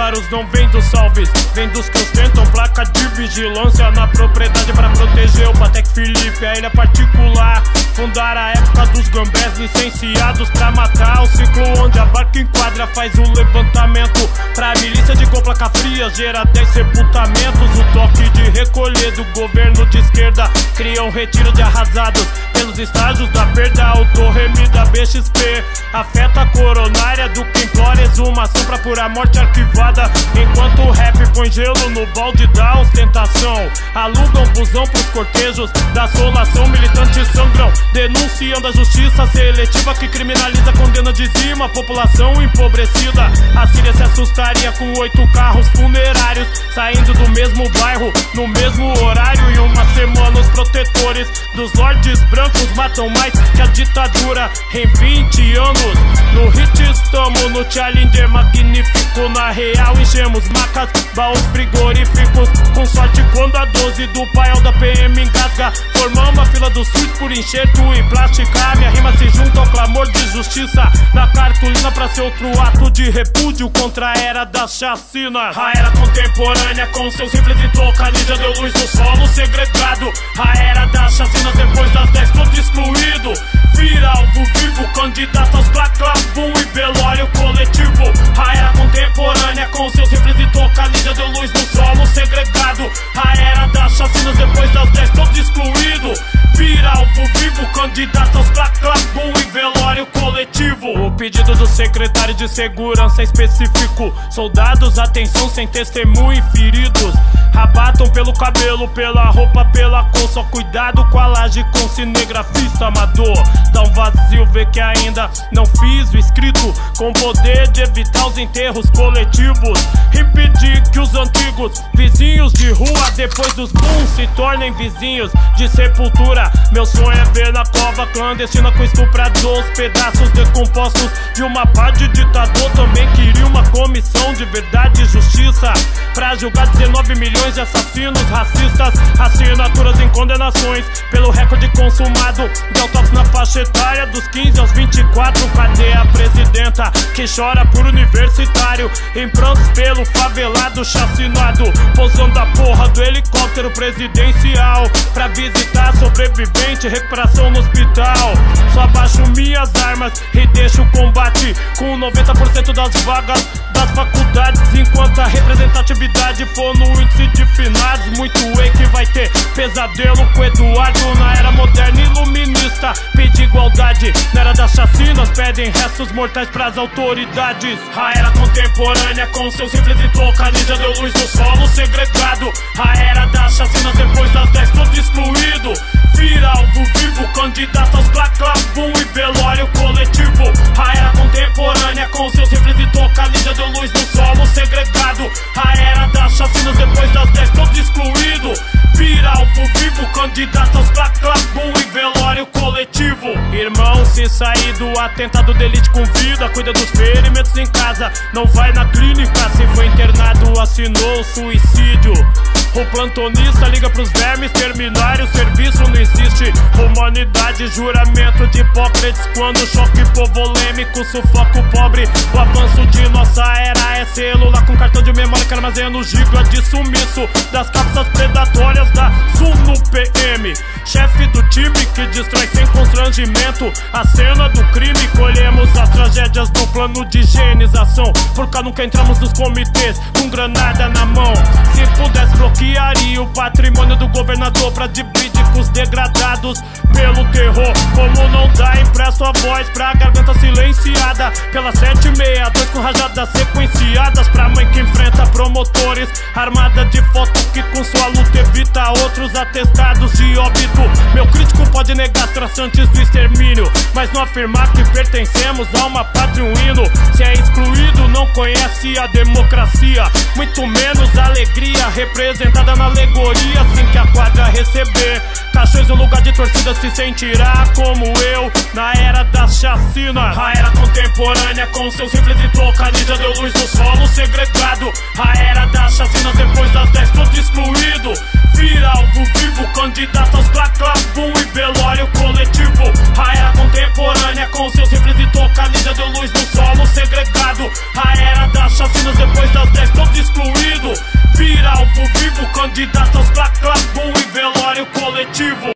disparos não vem dos salves, vem dos que ostentam placa de vigilância na propriedade para proteger o Patek Philippe, a ilha particular. Fundar a época dos gambés licenciados pra matar, o ciclo onde a barca enquadra faz o levantamento pra milícia de com placa fria, gera 10 sepultamentos. O toque de recolher do governo de esquerda cria um retiro de arrasados pelos estágios da perda. O Torremi da BXP afeta a coronária do que implora exumação pra pura morte arquivada, enquanto o rap põe gelo no balde da ostentação. Alugam busão pros cortejos da assolação, militantes sangram denunciando a justiça seletiva que criminaliza, condena, dizima a população empobrecida. A Síria se assustaria com 8 carros funerários saindo do mesmo bairro, no mesmo horário. Em uma semana os protetores dos lordes brancos matam mais que a ditadura em 20 anos. No hit estamos no Challenger magnífico, na real enchemos macas, baús frigoríficos. Com sorte quando a 12 do paiol da PM engasga, formamos a fila do SUS por enxerto e plástica. Minha rima se junta ao clamor de justiça na cartolina pra ser outro ato de repúdio contra a era da chacina. A era contemporânea com seus rifles e toca ninja deu luz no solo segregado. A era das chacinas depois das 10 todo excluído, vira alvo vivo, candidato aos placas, boom e velório coletivo. A era contemporânea com seus rifles e toca ninja deu luz no solo segregado. A era das chacinas depois das 10 todo excluído, vira alvo vivo, candidato aos placas, boom e velório coletivo. O pedido do secretário de segurança é específico: soldados, atenção, sem testemunho e feridos. Abatam pelo cabelo, pela roupa, pela cor. Só cuidado com a laje com cinegrafista amador. Dá um vazio, vê que ainda não fiz o escrito, com poder de evitar os enterros coletivos. Impedir que os antigos vizinhos de rua depois dos booms se tornem vizinhos de sepultura. Meu sonho é ver na cova clandestina com estuprador os pedaços descompostos de uma pá de ditador. Também queria uma comissão de verdade e justiça pra julgar 19 milhões de assassinos racistas. Assinaturas em condenações pelo recorde consumado de autópsia na faixa etária dos 15 aos 24. Cadê a presidenta que chora por universitário em prantos pelo favelado chacinado, pousando a porra do helicóptero presidencial pra visitar sobrevivente, recuperação no hospital. Só abaixo minhas armas e deixo o combate com 90% das vagas das faculdades, enquanto a representatividade for no índice de finados. Muito que vai ter pesadelo com Eduardo na era moderna iluminista. Pede igualdade na era das chacinas, pedem restos mortais pras autoridades. A era contemporânea com seus rifles e toca ninja deu luz no solo segregado. A era das chacinas depois das 10 todo excluído, vira alvo vivo, candidato aos placas, boom e velório coletivo. A era contemporânea com seus rifles e toca ninja deu luz no solo segregado. A era das chacinas depois das 10 todo excluído, vira alvo vivo, candidato aos placas, boom e velório coletivo. Irmão, se sair do atentado de elite com vida, cuida dos ferimentos em casa, não vai na clínica. Se foi internado, assinou suicídio. O plantonista liga pros vermes terminarem o serviço. Não existe humanidade, juramento de Hipócrates quando o choque povolêmico sufoca o pobre. O avanço de nossa era é celular com cartão de memória que armazena o giga de sumiço das cápsulas predatórias da Suno PM. Chefe do time que destrói sem constrangimento a cena do crime. Colhemos as tragédias do plano de higienização, por cá nunca entramos nos comitês com granada na mão. Se pudesse bloquearia o patrimônio do governador pra dividir com os degradados pelo terror. Como não dá, empresto a voz pra garganta silenciada pela 762 com rajadas sequenciadas pra mãe que enfrenta promotores, armada de foto que com sua luta evita outros atestados de óbito. Meu crítico pode negar as traçantes do extermínio, mas não afirmar que pertencemos a uma pátria, um hino. Se é excluído, não conhece a democracia, muito menos a alegria representada na alegoria. Assim que a quadra receber caixões no lugar de torcida, se sentirá como eu na era da chacina. A era contemporânea com seus rifles e toca ninja deu luz no solo segregado. A era das chacinas depois das 10 todo excluído, vira alvo vivo, candidato aos placas, boom e velório coletivo. A era contemporânea com seus rifles e boca ninja deu luz no solo segregado. A era das chacinas depois das 10 todos excluídos.